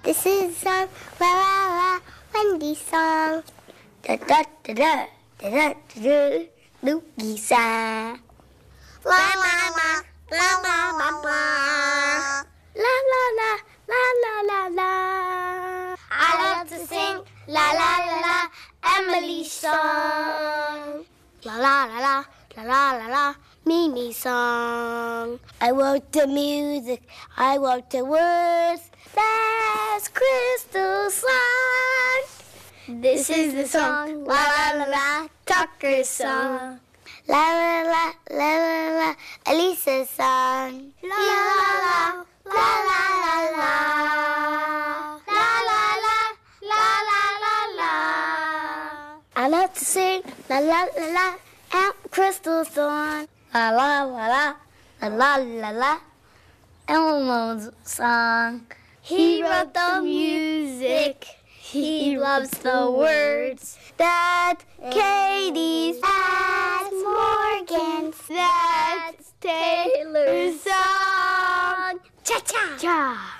This is a song, la la la, Wendy's song. Da da da da da da da. Lukey song. La la la la la la la. La la la la la la la. I love to sing la la la la Emily's song. La la la la la la la la Mimi's song. I wrote the music, I wrote the words. That's Crystal's song. This is the song, la la la la, Tucker's song. La la la la la la, Elisa's song. La la la la la la la. La la la la la la la. I love to sing la la la la, Aunt Crystal's song. La la la la la la la la, Elmo's song. He wrote the music. He loves the words. That's Katie's. That's Morgan's. That's Taylor's song. Cha-cha. Cha.